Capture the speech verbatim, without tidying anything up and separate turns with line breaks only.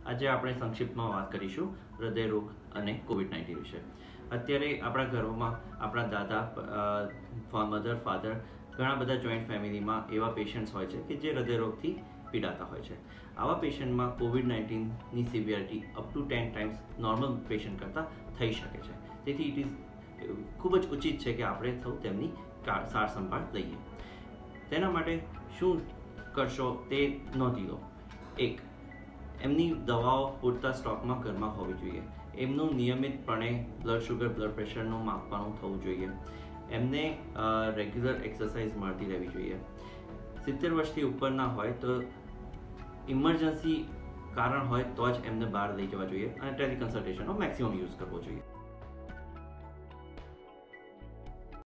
આજે આપણે સંક્ષિપ્તમાં વાત કરીશું હૃદય રોગ અને કોવિડ નાઇન્ટીન વિશે। અત્યારે આપણા ઘરોમાં આપણા દાદા મધર ફાધર ઘણા બધા જોઈન્ટ ફેમિલીમાં એવા પેશન્ટ્સ હોય છે કે જે હૃદય રોગથી પીડાતા હોય છે। આવા પેશન્ટમાં કોવિડ નાઇન્ટીનની severity up to ten times normal patient કરતાં થઈ શકે છે। તેથી ઇટ ઇઝ ખૂબ જ ઉચિત છે કે આપણે સૌ તેમની સાર સંભાળ લઈએ। તેના માટે શું કરશો તે નોંધી લો। એક, એમની દવાઓ પૂરતા સ્ટોકમાં ઘરમાં હોવી જોઈએ। એમનું નિયમિતપણે બ્લડ શુગર બ્લડ પ્રેશરનું માપવાનું થવું જોઈએ। એમને રેગ્યુલર એક્સરસાઇઝ મળતી રહેવી જોઈએ। સિત્તેર વર્ષથી ઉપરના હોય તો ઇમરજન્સી કારણ હોય તો જ એમને બહાર લઈ જવા જોઈએ અને ટેલિકન્સલ્ટેશનનો મેક્સિમમ યુઝ કરવો જોઈએ।